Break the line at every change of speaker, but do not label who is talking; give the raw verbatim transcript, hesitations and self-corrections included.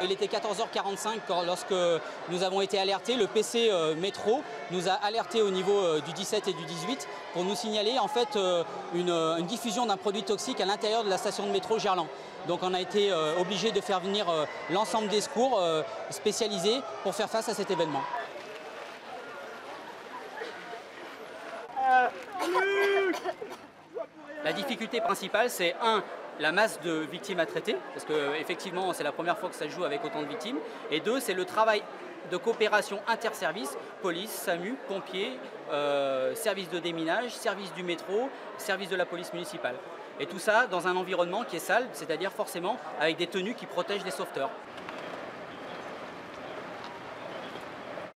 il était quatorze heures quarante-cinq lorsque nous avons été alertés. Le P C euh, métro nous a alertés au niveau euh, du dix-sept et du dix-huit pour nous signaler en fait euh, une, une diffusion d'un produit toxique à l'intérieur de la station de métro Gerland. Donc on a été euh, obligé de faire venir euh, l'ensemble des secours euh, spécialisés pour faire face à cet événement. La difficulté principale, c'est un, la masse de victimes à traiter, parce qu'effectivement c'est la première fois que ça se joue avec autant de victimes, et deux, c'est le travail de coopération interservices, police, SAMU, pompiers, euh, service de déminage, service du métro, service de la police municipale. Et tout ça dans un environnement qui est sale, c'est-à-dire forcément avec des tenues qui protègent les sauveteurs.